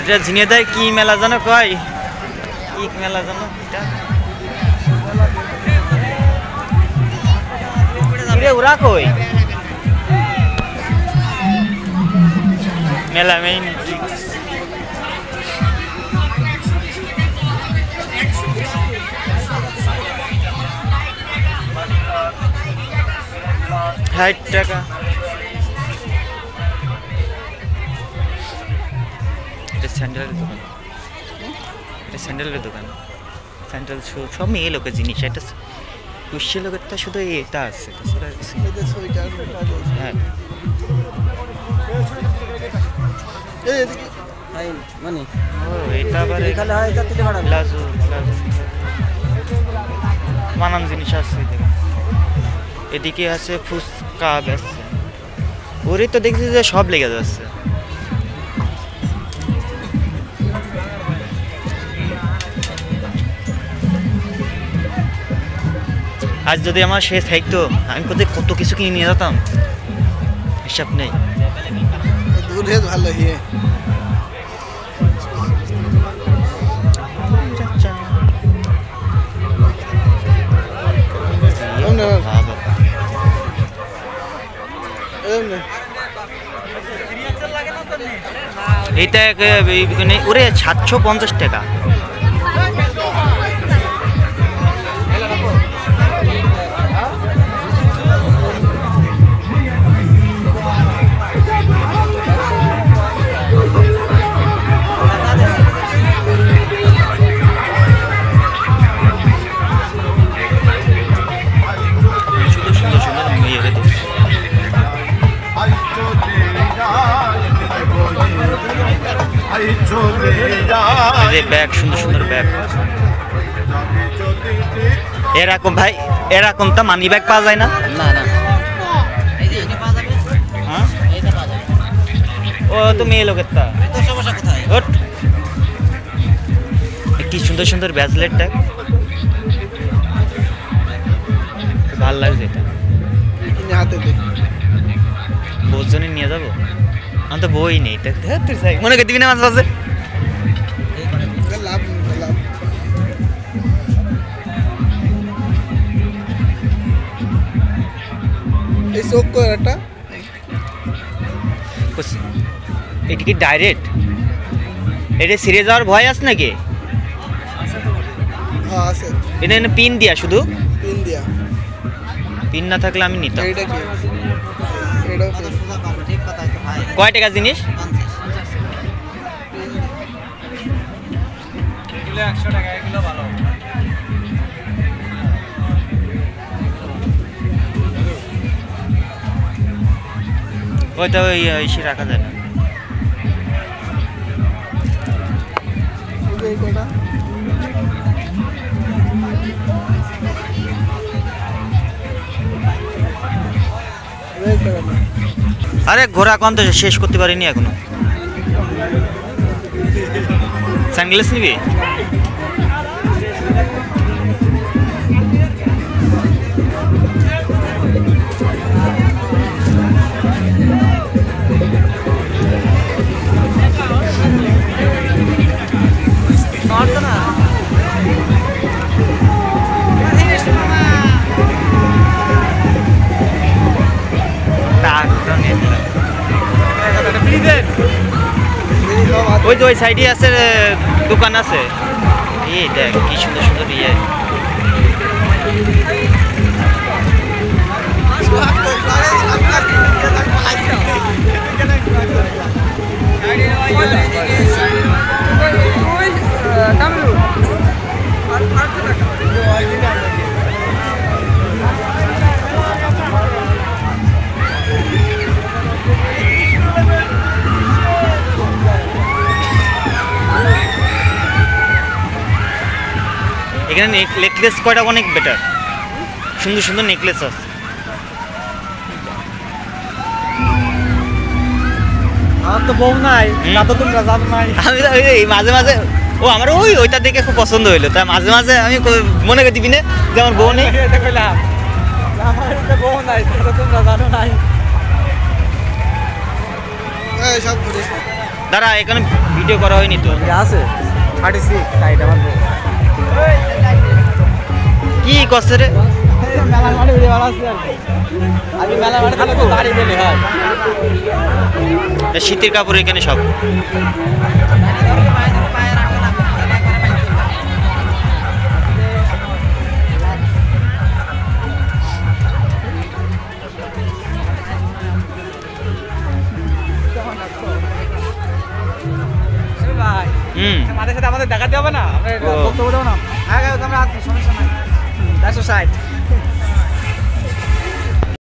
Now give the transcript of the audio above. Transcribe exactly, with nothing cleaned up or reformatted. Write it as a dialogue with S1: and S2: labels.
S1: এটা ঝিনাইদহের কি মেলা জানো কয় কি মেলা জানো এটা ওরা কই মেলা মেইন ষাট টাকা এটা স্যান্ডেলের দোকান এটা স্যান্ডেলের দোকান স্যান্ডেল সব মেয়ে লোকের জিনিস এটা কুশি লোকেরটা শুধু এটা আছে হ্যাঁ এটা আবার প্লাজো নানান জিনিস আছে এদিকে আছে ফুচকা বেচছে ওরে তো দেখছি যে সব লেগে যাচ্ছে আজ যদি আমার শেষ থাকতো আমি কোথায় কত কিছু কিনে নিয়ে যেতাম হিসাব নেই ভালো এটা ওরে সাতশো পঞ্চাশ টাকা ব্যাগ সুন্দর সুন্দর ব্যাগ এরকম ভাই এরকম তো মানি ব্যাগ পাওয়া যায় না না না ও তো মেয়ে লোকের তা কি সুন্দর সুন্দর ব্যাজলেট ট্যাগ ভালো লাগছে এটা বহুজনে নিয়ে যাবো আমি তো বই নেই মনে করে দিবি না মাঝে মাঝে এটা কি ডাইরেক্ট এটা সিরে যাওয়ার ভয় আছে নাকি এটা পিন দিয়া শুধু পিন দিয়া পিন না থাকলে আমি নিতাম কয় টাকা জিনিস একশো টাকা এগুলো ভালো ওইটা ওই এসে রাখা যায় না আরে ঘোরা কোন তো শেষ করতে পারিনি এখনো সানগ্লাস নিবি ওই যে ওই সাইডে আছে দোকান আছে এই দেখ কি সুন্দর সুন্দর ইয়ে এখানে নেকলেস কয়টা অনেক বেটার সুন্দর সুন্দর নেকলেস আছে আমার তো বউ নাই না তো তোমরা জানো নাই আমি ওই মাঝে মাঝে ও আমার ওই ওইটা দেখে খুব পছন্দ হইলো তাই মাঝে মাঝে আমি মনে করে দিবি না যে আমার বউ নেই এটা কইলাম আমার তো বউ নাই তো তোমরা জানো নাই এই সব দাঁড়া এখানে ভিডিও করা হয়নি তো
S2: আছে থার্টি সিক্স সাইড আমার
S1: কি করছে রে
S2: মেলা মাঠে ভিডিও ভালো আছে আর আমি মেলা মাঠে থাকলে তো গাড়ি বেলে হয়
S1: শীতের কাপড় এখানে সব
S2: আমাদের সাথে আমাদের দেখাতে হবে না বক্তব্য দেবো না হ্যাঁ আমরা সমস্যা নাই